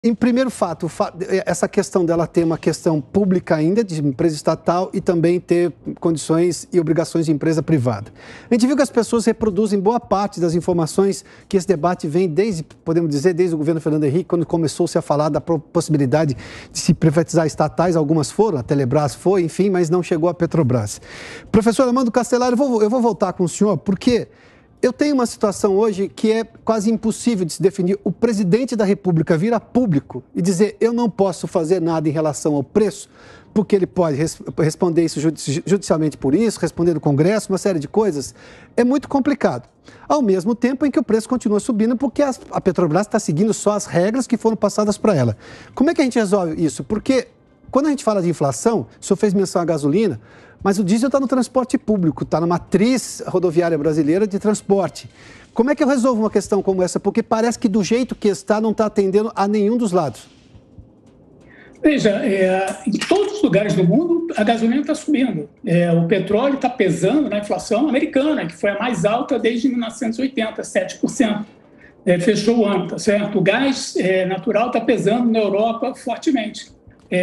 Em primeiro fato, essa questão dela ter uma questão pública ainda, de empresa estatal, e também ter condições e obrigações de empresa privada. A gente viu que as pessoas reproduzem boa parte das informações que esse debate vem desde, podemos dizer, desde o governo Fernando Henrique, quando começou-se a falar da possibilidade de se privatizar estatais. Algumas foram, a Telebrás foi, enfim, mas não chegou a Petrobras. Professor Armando Castelar, eu vou voltar com o senhor, porque eu tenho uma situação hoje que é quase impossível de se definir. O presidente da República vir a público e dizer: eu não posso fazer nada em relação ao preço, porque ele pode responder isso judicialmente por isso, responder no Congresso, uma série de coisas, é muito complicado. Ao mesmo tempo em que o preço continua subindo, porque a Petrobras está seguindo só as regras que foram passadas para ela. Como é que a gente resolve isso? Porque quando a gente fala de inflação, o senhor fez menção à gasolina, mas o diesel está no transporte público, está na matriz rodoviária brasileira de transporte. Como é que eu resolvo uma questão como essa? Porque parece que do jeito que está, não está atendendo a nenhum dos lados. Veja, em todos os lugares do mundo, a gasolina está subindo. O petróleo está pesando na inflação americana, que foi a mais alta desde 1980, 7%. Fechou o ano, tá certo? O gás natural está pesando na Europa fortemente.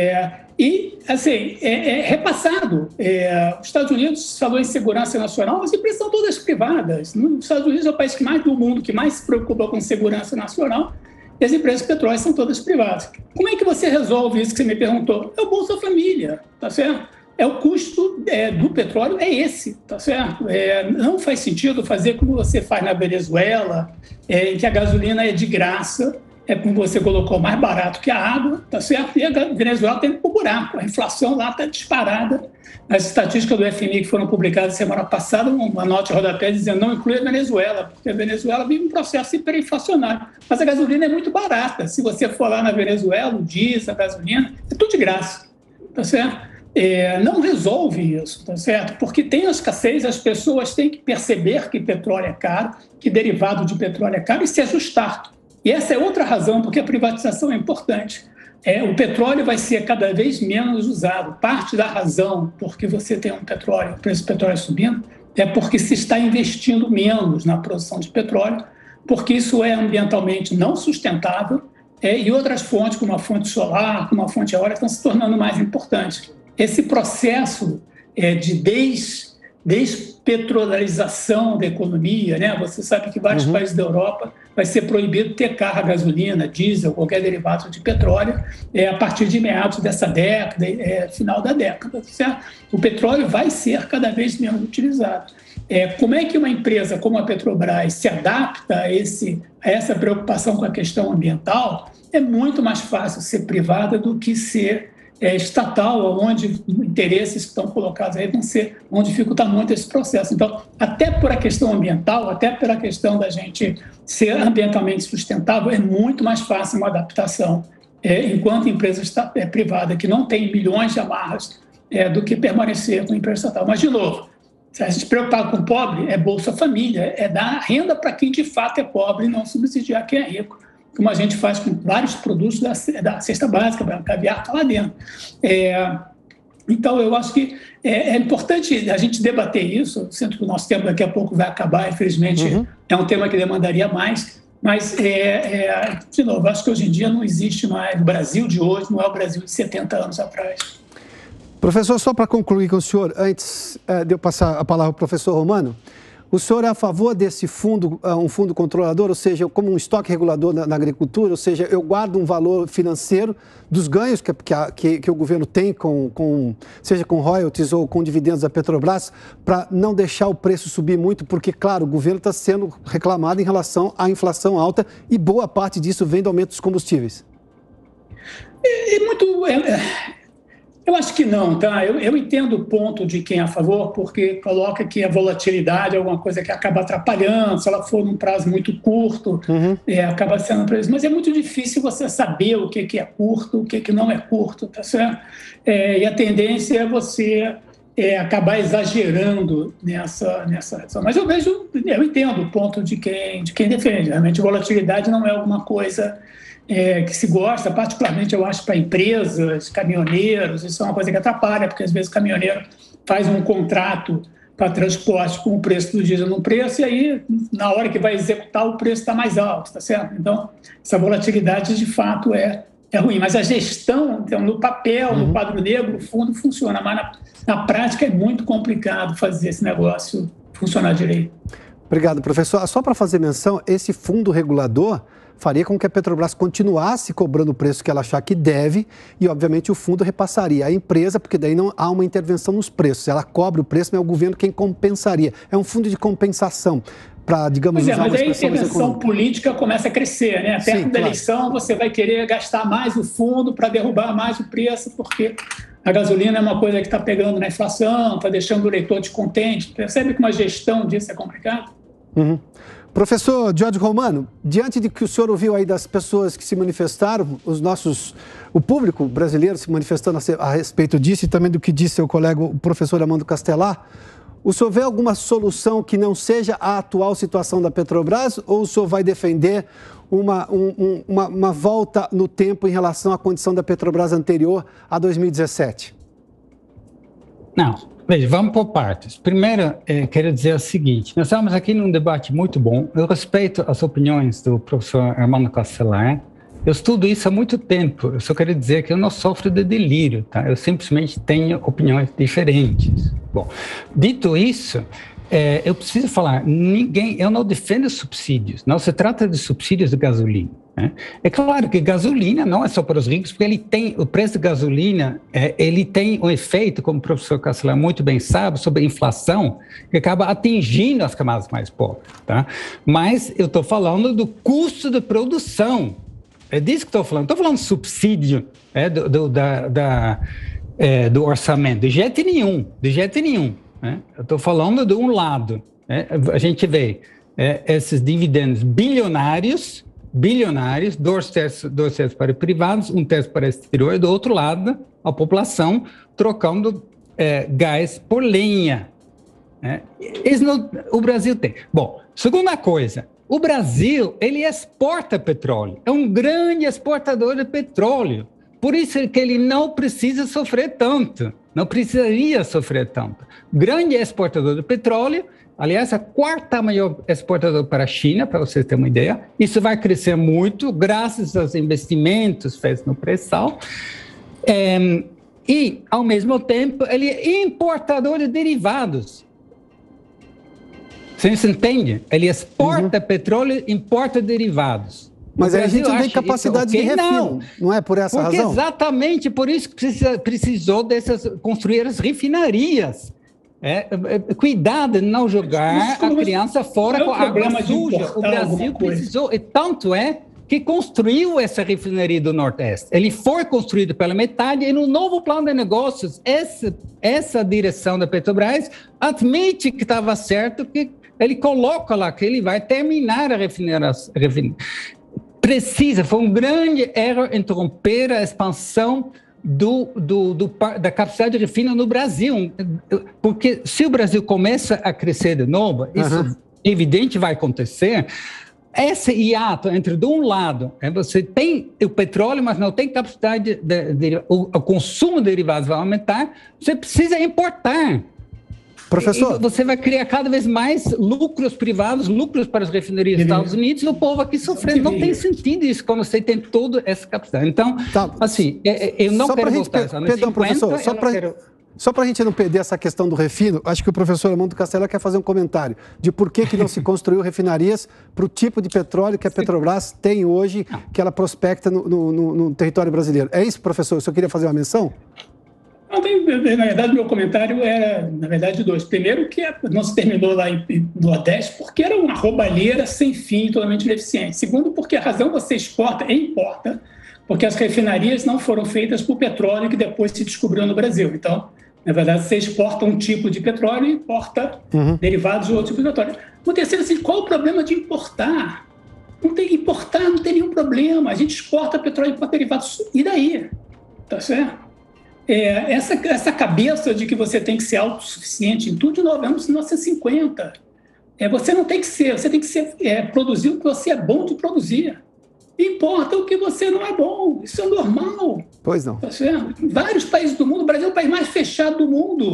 E, assim, é repassado. Os Estados Unidos falou em segurança nacional, as empresas são todas privadas. Os Estados Unidos é o país do mundo que mais se preocupa com segurança nacional, e as empresas de petróleo são todas privadas. Como é que você resolve isso que você me perguntou? É o Bolsa Família, tá certo? O custo do petróleo é esse, tá certo? Não faz sentido fazer como você faz na Venezuela, em que a gasolina é de graça, como você colocou, mais barato que a água, tá certo? E a Venezuela tem um buraco, a inflação lá está disparada. As estatísticas do FMI que foram publicadas semana passada, uma nota de rodapé dizendo não inclui a Venezuela, porque a Venezuela vive um processo hiperinflacionário. Mas a gasolina é muito barata. Se você for lá na Venezuela, o diesel, a gasolina, é tudo de graça, tá certo? Não resolve isso, tá certo? Porque tem a escassez, as pessoas têm que perceber que petróleo é caro, que derivado de petróleo é caro e se ajustar. E essa é outra razão porque a privatização é importante. O petróleo vai ser cada vez menos usado. Parte da razão porque você tem o preço do petróleo subindo, é porque se está investindo menos na produção de petróleo, porque isso é ambientalmente não sustentável, e outras fontes, como a fonte solar, como a fonte eólica, estão se tornando mais importantes. Esse processo de despetrolarização da economia, né? Você sabe que vários países da Europa vai ser proibido ter carro a gasolina, diesel, qualquer derivado de petróleo, a partir de meados dessa década, final da década, certo? O petróleo vai ser cada vez menos utilizado. Como é que uma empresa como a Petrobras se adapta a essa preocupação com a questão ambiental? É muito mais fácil ser privada do que ser estatal, onde interesses que estão colocados aí vão dificultar muito esse processo. Então, até por a questão ambiental, até pela questão da gente ser ambientalmente sustentável, é muito mais fácil uma adaptação enquanto empresa privada, que não tem milhões de amarras, do que permanecer com a empresa estatal. Mas, de novo, se a gente se preocupar com o pobre, é Bolsa Família, é dar renda para quem de fato é pobre e não subsidiar quem é rico, como a gente faz com vários produtos da cesta básica, o caviar está lá dentro. Então, eu acho que é importante a gente debater isso. Sinto que o nosso tempo daqui a pouco vai acabar, infelizmente. É um tema que demandaria mais, mas, de novo, acho que hoje em dia não existe mais. O Brasil de hoje não é o Brasil de 70 anos atrás. Professor, só para concluir com o senhor, antes de eu passar a palavra ao professor Romano, o senhor é a favor desse fundo, um fundo controlador, ou seja, como um estoque regulador na agricultura, ou seja, eu guardo um valor financeiro dos ganhos que o governo tem, seja com royalties ou com dividendos da Petrobras, para não deixar o preço subir muito, porque, claro, o governo está sendo reclamado em relação à inflação alta e boa parte disso vem do aumento dos combustíveis. Eu acho que não, tá? Eu entendo o ponto de quem é a favor, porque coloca que a volatilidade é alguma coisa que acaba atrapalhando, se ela for num prazo muito curto, acaba sendo preço. Mas é muito difícil você saber o que é curto, o que não é curto, tá certo? E a tendência é você acabar exagerando nessa ação. Mas eu entendo o ponto de quem defende. Realmente, volatilidade não é alguma coisa que se gosta, particularmente, eu acho, para empresas, caminhoneiros. Isso é uma coisa que atrapalha, porque às vezes o caminhoneiro faz um contrato para transporte com o preço do diesel no preço, e aí, na hora que vai executar, o preço está mais alto, tá certo? Então, essa volatilidade, de fato, é ruim. Mas a gestão, então, no papel, no quadro negro, o fundo funciona, mas na prática é muito complicado fazer esse negócio funcionar direito. Obrigado, professor. Só para fazer menção, esse fundo regulador faria com que a Petrobras continuasse cobrando o preço que ela achar que deve e, obviamente, o fundo repassaria à empresa, porque daí não há uma intervenção nos preços. Ela cobra o preço, mas é o governo quem compensaria. É um fundo de compensação para, digamos, usar uma expressão mais econômica. Mas aí a intervenção política começa a crescer, né? Perto da eleição, você vai querer gastar mais o fundo para derrubar mais o preço, porque a gasolina é uma coisa que está pegando na inflação, está deixando o eleitor descontente. Percebe que uma gestão disso é complicada? Professor Jorge Romano, diante de que o senhor ouviu aí das pessoas que se manifestaram, o público brasileiro se manifestando a respeito disso e também do que disse seu colega, o professor Armando Castelar, o senhor vê alguma solução que não seja a atual situação da Petrobras ou o senhor vai defender uma volta no tempo em relação à condição da Petrobras anterior a 2017? Não, veja, vamos por partes. Primeiro, quero dizer o seguinte, nós estamos aqui num debate muito bom, eu respeito as opiniões do professor Armando Castelar, eu estudo isso há muito tempo, eu só quero dizer que eu não sofro de delírio, tá? Eu simplesmente tenho opiniões diferentes. Bom, dito isso, eu preciso falar, eu não defendo subsídios, não se trata de subsídios de gasolina. Né? É claro que gasolina não é só para os ricos, porque o preço de gasolina, ele tem um efeito, como o professor Castelar muito bem sabe, sobre a inflação, que acaba atingindo as camadas mais pobres. Tá? Mas eu estou falando do custo de produção, é disso que estou falando, estou falando de subsídio do orçamento, de jeito nenhum. Né? Eu estou falando de um lado, a gente vê esses dividendos bilionários, 2/3 para privados, 1/3 para exterior, e do outro lado, a população trocando gás por lenha. O Brasil tem. Bom, segunda coisa, o Brasil, ele exporta petróleo, é um grande exportador de petróleo, por isso que ele não precisa sofrer tanto, não precisaria sofrer tanto. Grande exportador de petróleo, aliás, a quarta maior exportadora para a China, para vocês terem uma ideia. Isso vai crescer muito, graças aos investimentos feitos no pré-sal. E, ao mesmo tempo, ele é importador de derivados. Você entende? Ele exporta petróleo e importa derivados. Mas a gente não tem capacidade de refino, não é por essa razão? Exatamente por isso que precisou construir as refinarias. Cuidado de não jogar a criança fora com a água suja. O Brasil precisou, e tanto que construiu essa refinaria do Nordeste. Ele foi construído pela metade e no novo plano de negócios, essa direção da Petrobras admite que estava certo, que ele coloca lá que ele vai terminar a refinaria. Foi um grande erro interromper a expansão da capacidade de refino no Brasil, porque se o Brasil começa a crescer de novo, isso evidente vai acontecer, esse hiato entre, de um lado, você tem o petróleo, mas não tem capacidade, o consumo de derivados vai aumentar, você precisa importar. Professor, e você vai criar cada vez mais lucros privados, lucros para as refinarias dos Estados Unidos, e o povo aqui sofrendo. Não tem sentido isso, quando você tem toda essa capacidade. Então, assim, eu não quero voltar. Perdão, professor, só para a gente não perder essa questão do refino, acho que o professor Armando Castelar quer fazer um comentário de por que não se construiu refinarias para o tipo de petróleo que a Petrobras tem hoje, que ela prospecta no território brasileiro. É isso, professor? Eu só queria fazer uma menção? Na verdade, meu comentário era, na verdade, dois. Primeiro, que não se terminou lá no Nordeste porque era uma roubalheira sem fim, totalmente ineficiente. Segundo, porque a razão você exporta e importa, porque as refinarias não foram feitas por petróleo que depois se descobriu no Brasil. Então, na verdade, você exporta um tipo de petróleo e importa derivados de outro tipo de petróleo. O terceiro, assim, qual o problema de importar? Importar não tem nenhum problema. A gente exporta petróleo e importa derivados. E daí? Tá certo? Essa cabeça de que você tem que ser autossuficiente em tudo, de novo, é 1950. Você não tem que ser, você tem que produzir o que você é bom de produzir. Importa o que você não é bom, isso é normal. Pois não. Tá certo? Vários países do mundo, o Brasil é o país mais fechado do mundo.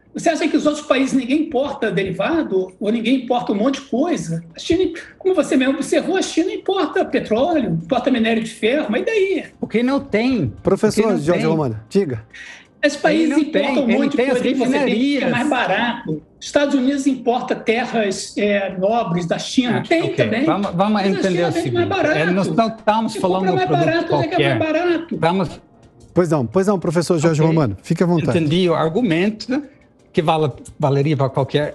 Você acha que os outros países ninguém importa derivado ou ninguém importa um monte de coisa? A China, como você mesmo observou, a China importa petróleo, importa minério de ferro, mas e daí? Porque não tem. Professor Jorge Romano, diga. Esses países importam um monte de coisa que você tem que é mais barato. Estados Unidos importa terras nobres da China. Tem também. Vamos entender o seguinte. Nós não estamos falando de um produto qualquer. Pois não, professor Jorge Romano. Fique à vontade. Entendi o argumento que valeria para qualquer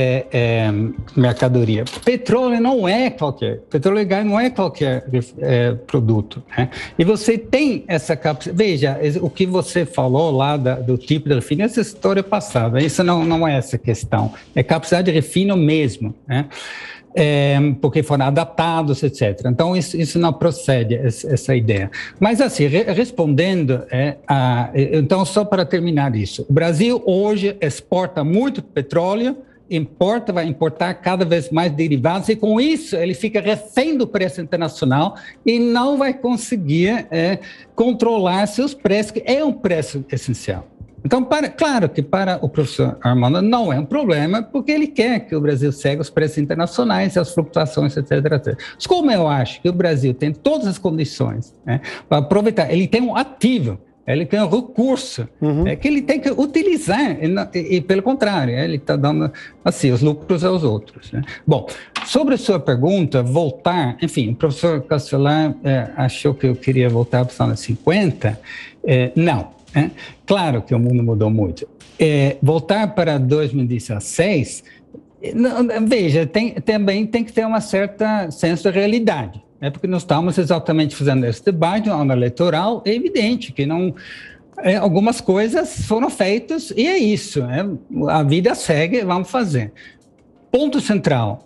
mercadoria. Petróleo não é qualquer. Petróleo e gás não é qualquer produto. Né? E você tem essa capacidade. Veja, o que você falou lá do tipo de refino, essa história passada. Isso não é essa questão. É capacidade de refino mesmo. Né? Porque foram adaptados, etc. Então, isso não procede, essa ideia. Mas, assim, respondendo, então, só para terminar isso, o Brasil hoje exporta muito petróleo, vai importar cada vez mais derivados, e com isso ele fica refém do preço internacional e não vai conseguir controlar seus preços, que é um preço essencial. Então, claro que para o professor Armando não é um problema, porque ele quer que o Brasil segue os preços internacionais e as flutuações, etc, etc. Mas como eu acho que o Brasil tem todas as condições para aproveitar, ele tem um ativo, ele tem um recurso que ele tem que utilizar, e pelo contrário, ele está dando assim, os lucros aos outros. Né? Bom, sobre a sua pergunta, voltar, enfim, o professor Castelar achou que eu queria voltar para os anos 50, não. Claro que o mundo mudou muito. Voltar para 2016, veja, também tem que ter uma certa senso de realidade, porque nós estamos exatamente fazendo esse debate no ano eleitoral. É evidente que não, algumas coisas foram feitas e é isso. A vida segue, vamos fazer. Ponto central,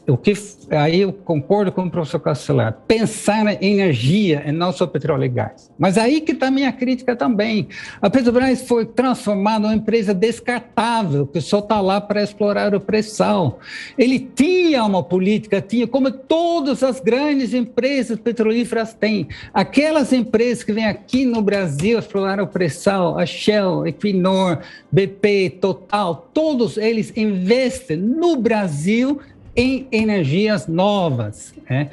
aí eu concordo com o professor Castelar, pensar em energia e não só petróleo e gás. Mas aí que está a minha crítica também. A Petrobras foi transformada em uma empresa descartável, que só está lá para explorar o pré-sal. Ele tinha uma política, como todas as grandes empresas petrolíferas têm. Aquelas empresas que vêm aqui no Brasil explorar o pré-sal, a Shell, Equinor, BP, Total, todos eles investem no Brasil em energias novas.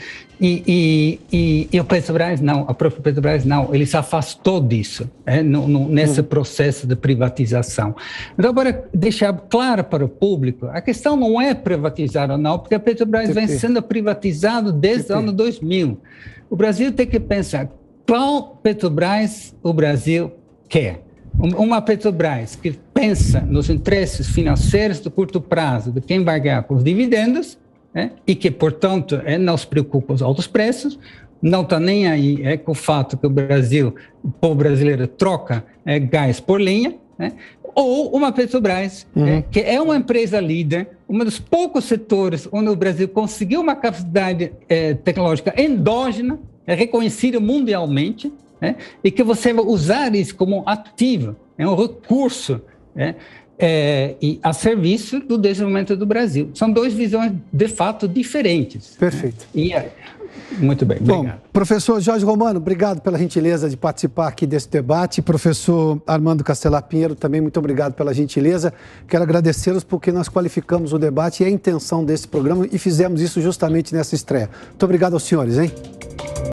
E o Petrobras não, a própria Petrobras não, ele se afastou disso, nesse processo de privatização. Então, para deixar claro para o público, a questão não é privatizar ou não, porque a Petrobras vem sendo privatizada desde o ano 2000. O Brasil tem que pensar qual Petrobras o Brasil quer. Uma Petrobras que pensa nos interesses financeiros do curto prazo, de quem vai ganhar com os dividendos, e que, portanto, não se preocupa com os altos preços, não está nem aí com o fato que o povo brasileiro troca gás por lenha, ou uma Petrobras, que é uma empresa líder, um dos poucos setores onde o Brasil conseguiu uma capacidade tecnológica endógena, reconhecida mundialmente, e que você vai usar isso como ativo, um recurso, e a serviço do desenvolvimento do Brasil. São duas visões, de fato, diferentes. Perfeito. Muito bem, obrigado. Bom, professor Jorge Romano, obrigado pela gentileza de participar aqui desse debate. Professor Armando Castelar Pinheiro, também muito obrigado pela gentileza. Quero agradecê-los porque nós qualificamos o debate e a intenção desse programa e fizemos isso justamente nessa estreia. Muito obrigado aos senhores, hein?